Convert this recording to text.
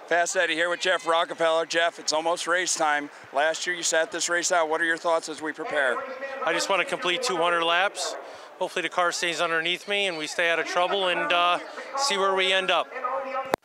Fast Eddie here with Jeff Rockefeller. Jeff, it's almost race time. Last year you sat this race out. What are your thoughts as we prepare? I just want to complete 200 laps. Hopefully the car stays underneath me and we stay out of trouble and see where we end up.